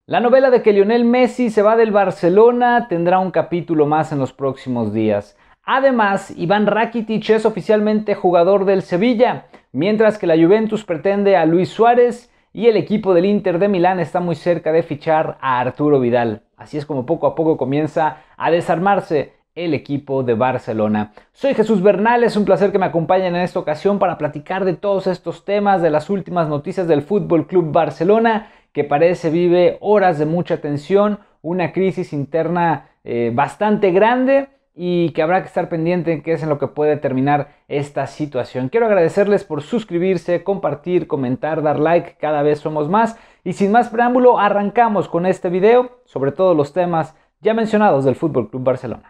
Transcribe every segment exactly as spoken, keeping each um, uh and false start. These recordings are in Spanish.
La novela de que Lionel Messi se va del Barcelona tendrá un capítulo más en los próximos días. Además, Iván Rakitic es oficialmente jugador del Sevilla, mientras que la Juventus pretende a Luis Suárez y el equipo del Inter de Milán está muy cerca de fichar a Arturo Vidal. Así es como poco a poco comienza a desarmarse el equipo de Barcelona. Soy Jesús Bernal, es un placer que me acompañen en esta ocasión para platicar de todos estos temas, de las últimas noticias del Fútbol Club Barcelona, que parece vive horas de mucha tensión, una crisis interna eh, bastante grande y que habrá que estar pendiente en qué es en lo que puede terminar esta situación. Quiero agradecerles por suscribirse, compartir, comentar, dar like, cada vez somos más. Y sin más preámbulo, arrancamos con este video sobre todos los temas ya mencionados del Fútbol Club Barcelona.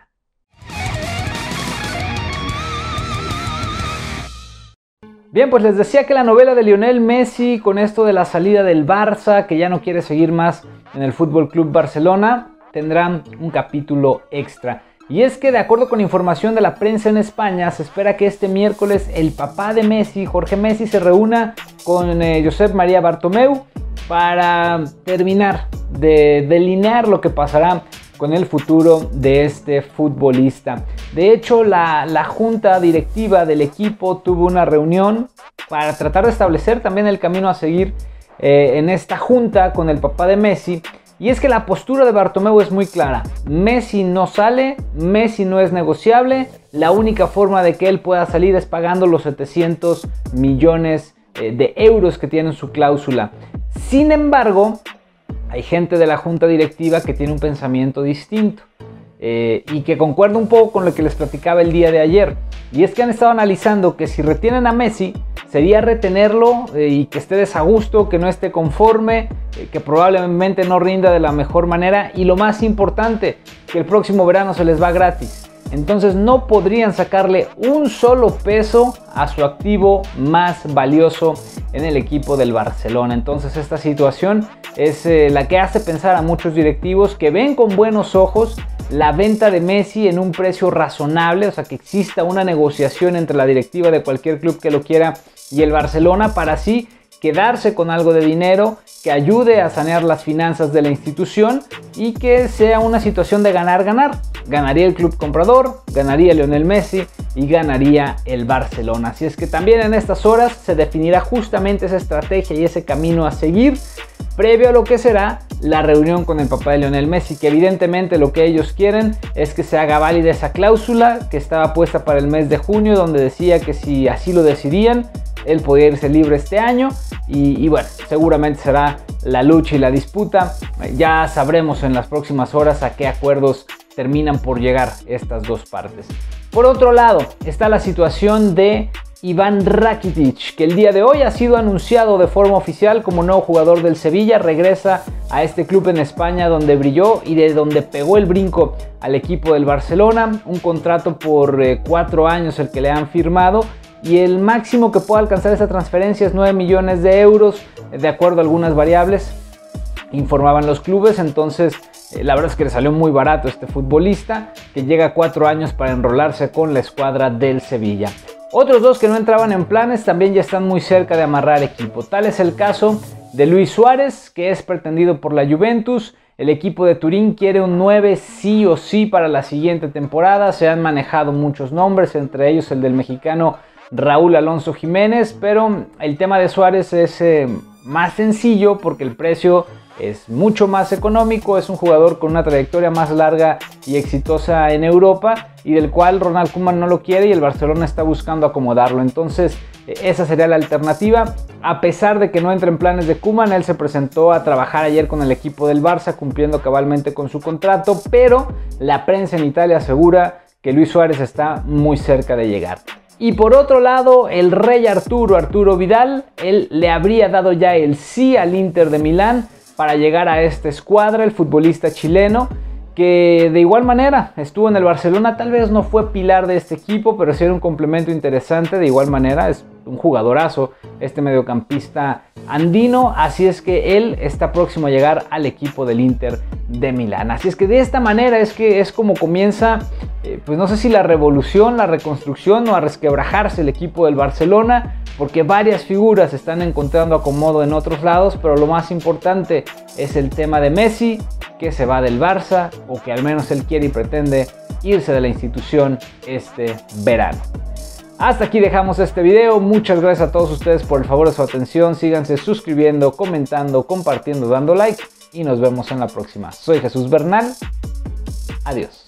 Bien, pues les decía que la novela de Lionel Messi, con esto de la salida del Barça, que ya no quiere seguir más en el Fútbol Club Barcelona, tendrán un capítulo extra. Y es que de acuerdo con información de la prensa en España, se espera que este miércoles el papá de Messi, Jorge Messi, se reúna con eh, Josep María Bartomeu para terminar de delinear lo que pasará con el futuro de este futbolista. De hecho, la, la junta directiva del equipo tuvo una reunión para tratar de establecer también el camino a seguir eh, en esta junta con el papá de Messi. Y es que la postura de Bartomeu es muy clara. Messi no sale, Messi no es negociable. La única forma de que él pueda salir es pagando los setecientos millones eh, de euros que tiene en su cláusula. Sin embargo, hay gente de la junta directiva que tiene un pensamiento distinto eh, y que concuerda un poco con lo que les platicaba el día de ayer. Y es que han estado analizando que si retienen a Messi, sería retenerlo eh, y que esté desagusto, que no esté conforme, eh, que probablemente no rinda de la mejor manera. Y lo más importante, que el próximo verano se les va gratis. Entonces no podrían sacarle un solo peso a su activo más valioso en el equipo del Barcelona. Entonces esta situación es eh, la que hace pensar a muchos directivos que ven con buenos ojos la venta de Messi en un precio razonable, o sea que exista una negociación entre la directiva de cualquier club que lo quiera y el Barcelona para así quedarse con algo de dinero que ayude a sanear las finanzas de la institución y que sea una situación de ganar-ganar. Ganaría el club comprador, ganaría Lionel Messi y ganaría el Barcelona. Así es que también en estas horas se definirá justamente esa estrategia y ese camino a seguir previo a lo que será la reunión con el papá de Lionel Messi, que evidentemente lo que ellos quieren es que se haga válida esa cláusula que estaba puesta para el mes de junio, donde decía que si así lo decidían, él podía irse libre este año y, y bueno, seguramente será la lucha y la disputa. Ya sabremos en las próximas horas a qué acuerdos terminan por llegar estas dos partes. Por otro lado, está la situación de Iván Rakitic, que el día de hoy ha sido anunciado de forma oficial como nuevo jugador del Sevilla. Regresa a este club en España donde brilló y de donde pegó el brinco al equipo del Barcelona. Un contrato por eh, cuatro años el que le han firmado. Y el máximo que puede alcanzar esa transferencia es nueve millones de euros, de acuerdo a algunas variables, informaban los clubes. Entonces, eh, la verdad es que le salió muy barato este futbolista, que llega a cuatro años para enrolarse con la escuadra del Sevilla. Otros dos que no entraban en planes también ya están muy cerca de amarrar equipo. Tal es el caso de Luis Suárez, que es pretendido por la Juventus. El equipo de Turín quiere un nueve sí o sí para la siguiente temporada. Se han manejado muchos nombres, entre ellos el del mexicano Raúl Alonso Jiménez, pero el tema de Suárez es eh, más sencillo porque el precio es mucho más económico. Es un jugador con una trayectoria más larga y exitosa en Europa y del cual Ronald Koeman no lo quiere y el Barcelona está buscando acomodarlo. Entonces esa sería la alternativa. A pesar de que no entre en planes de Koeman, él se presentó a trabajar ayer con el equipo del Barça cumpliendo cabalmente con su contrato, pero la prensa en Italia asegura que Luis Suárez está muy cerca de llegar. Y por otro lado, el rey Arturo, Arturo Vidal, él le habría dado ya el sí al Inter de Milán para llegar a esta escuadra. El futbolista chileno, que de igual manera estuvo en el Barcelona, tal vez no fue pilar de este equipo, pero sí era un complemento interesante. De igual manera es un jugadorazo este mediocampista andino, así es que él está próximo a llegar al equipo del Inter de Milán. Así es que de esta manera es que es como comienza eh, pues no sé si la revolución, la reconstrucción o a resquebrajarse el equipo del Barcelona, porque varias figuras están encontrando acomodo en otros lados, pero lo más importante es el tema de Messi, que se va del Barça, o que al menos él quiere y pretende irse de la institución este verano. Hasta aquí dejamos este video. Muchas gracias a todos ustedes por el favor de su atención. Síganse suscribiendo, comentando, compartiendo, dando like y nos vemos en la próxima. Soy Jesús Bernal. Adiós.